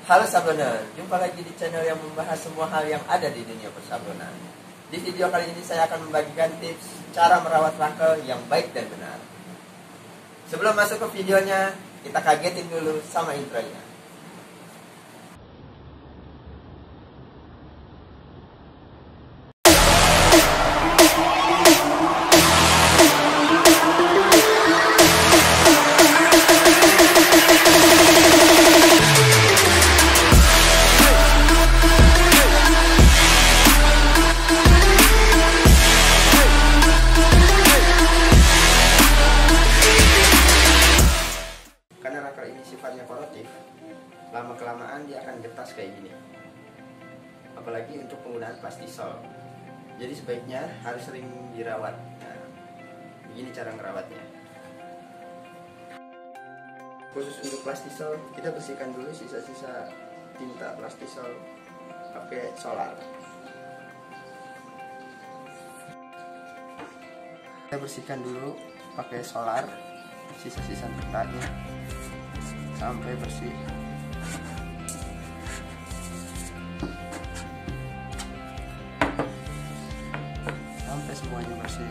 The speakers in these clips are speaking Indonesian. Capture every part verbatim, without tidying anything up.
Halo Sabloner, jumpa lagi di channel yang membahas semua hal yang ada di dunia persablonan. Di video kali ini saya akan membagikan tips cara merawat rangkel yang baik dan benar. Sebelum masuk ke videonya, kita kagetin dulu sama intronya. Karena rangkel ini sifatnya korotif, lama-kelamaan dia akan getas kayak gini. Apalagi untuk penggunaan plastisol. Jadi sebaiknya harus sering dirawat. Nah, begini cara ngerawatnya. Khusus untuk plastisol, kita bersihkan dulu sisa-sisa tinta plastisol pakai solar. Kita bersihkan dulu pakai solar sisa-sisa tintanya sampai bersih. Sampai semuanya bersih.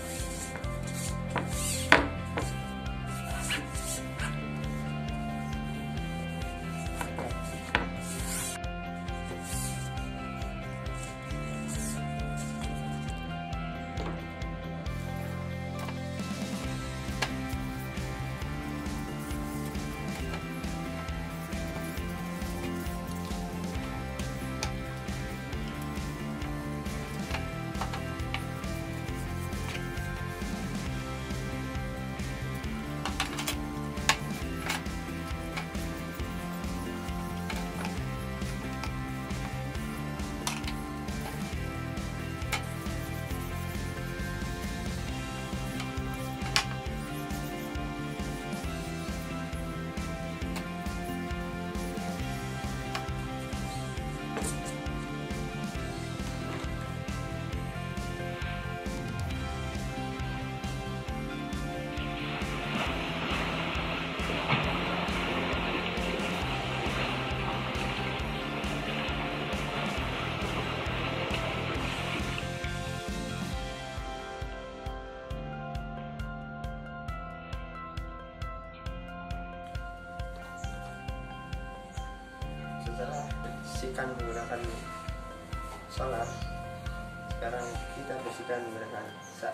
Setelah bersihkan menggunakan solar, sekarang kita bersihkan menggunakan sa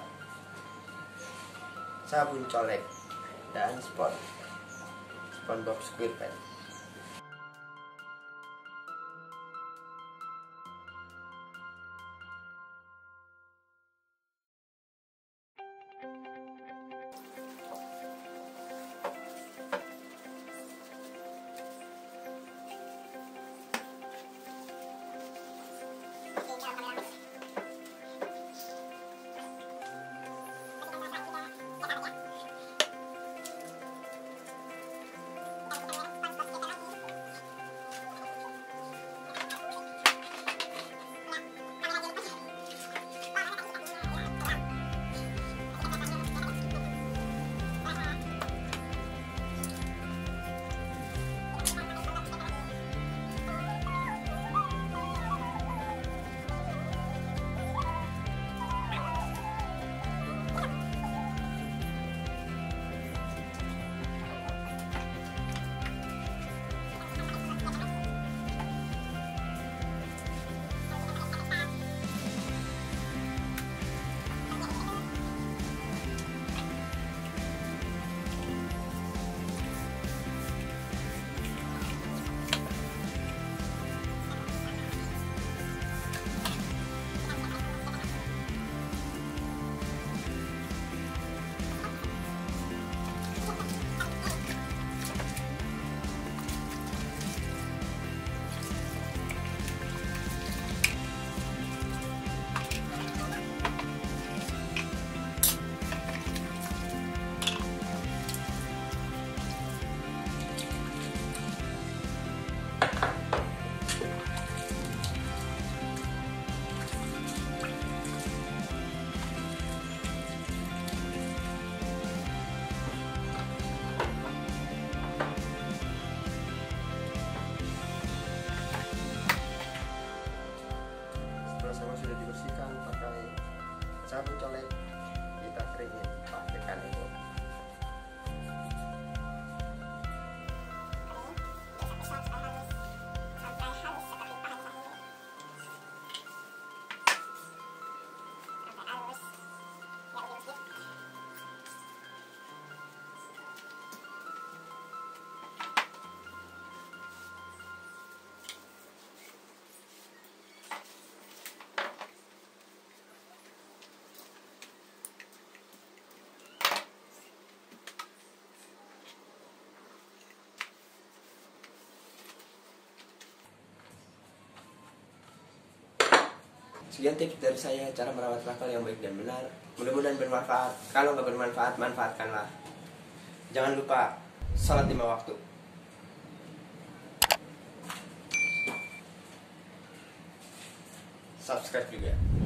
sabun colek dan spon SpongeBob SquarePants. Sekian tips dari saya cara merawat rakel yang baik dan benar. Mudah-mudahan bermanfaat. Kalau nggak bermanfaat, manfaatkanlah. Jangan lupa salat lima waktu. Subscribe juga.